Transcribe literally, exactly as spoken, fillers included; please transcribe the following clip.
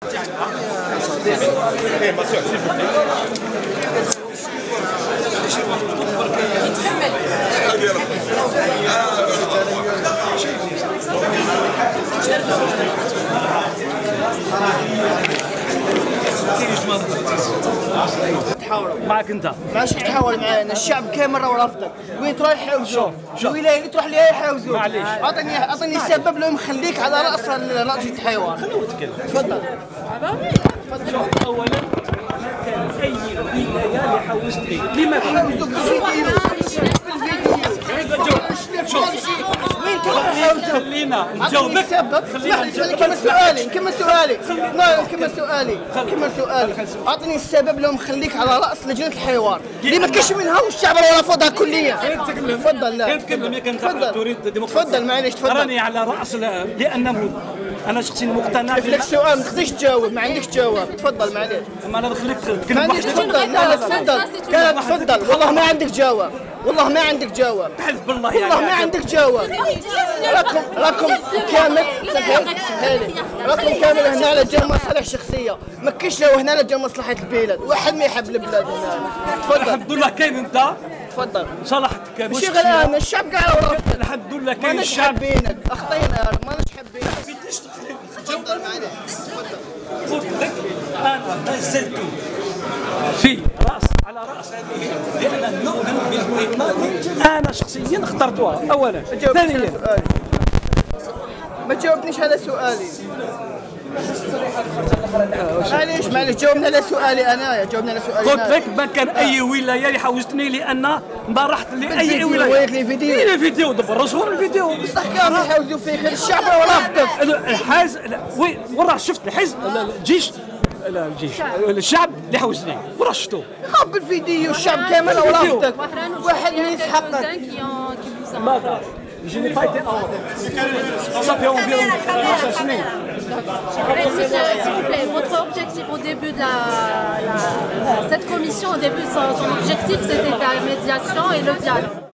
تحاوروا معك انت ماشي تحاول معانا الشعب كامل راه رافضك وين تروح يحوزوا الولايه اللي تروح ليها يحوزوا معليش اعطيني اعطيني السبب لهم خليك على راس راس الحيوان خلوه يتكلم تفضل شوف اولا ما كان اي ولايه اللي حوزتني لما حوزوك بالفيديو وين تروح يحوزوا خلينا نجاوبك السبب اسمح لي نكمل سؤالي نكمل سؤالي لا نكمل سؤالي نكمل سؤالي اعطني السبب لهم خليك على راس لجنه الحيوان اللي ما كاش منها والشعب راه رافضها كليا تفضل لا تكلم يا كان تريد تفضل معليش تفضل راني على راس لان انا شخصيا مقتنع كيف لك سؤال ما تقدرش تجاوب ما عندكش جواب تفضل معليش اما انا نخليك ما تكلم عندكش تفضل لا لا تفضل كان تفضل والله ما عندك جواب والله ما عندك جواب بحلف بالله والله ما عندك جواب راكم راكم كامل هاني راكم كامل هنا على جال مصالح شخصيه ما كاينش هنا على جال مصلحه البلاد واحد ما يحب البلاد هنا تفضل الحمد لله كاين انت تفضل صلحتك ماشي غير انا الشعب كاع رافض الحمد لله كاين ماناش الشعب حابينك اخطينا ماناش حابينك تفضل معليش تفضل قلت لك انا ما زلت في راس على راس هذه لان نؤمن بالمهمه انا شخصيا اخترتها اولا ثانيا ما جاوبتنيش على سؤالي معليش معليش جاوبني على سؤالي انايا جاوبني على سؤالي قلت لك ما كان اي ولايه اللي حوزتني لان ما رحت لاي ولايه لي فيديو لي فيديو دابا رسول الفيديو بصح كانوا يحاوزوا فيك الشعب راه رافضك الحاز وين وراه شفت الحزب الجيش لا الجيش الشعب اللي حوزني وراه شفتو خاب الفيديو الشعب كامل راه رافضك واحد ما يسحقك ماذا Je n'ai pas été en... Ça fait environ عشر سنين. S'il vous plaît, votre objectif au début de la, la, cette commission, au début, son, son objectif c'était la médiation et le dialogue.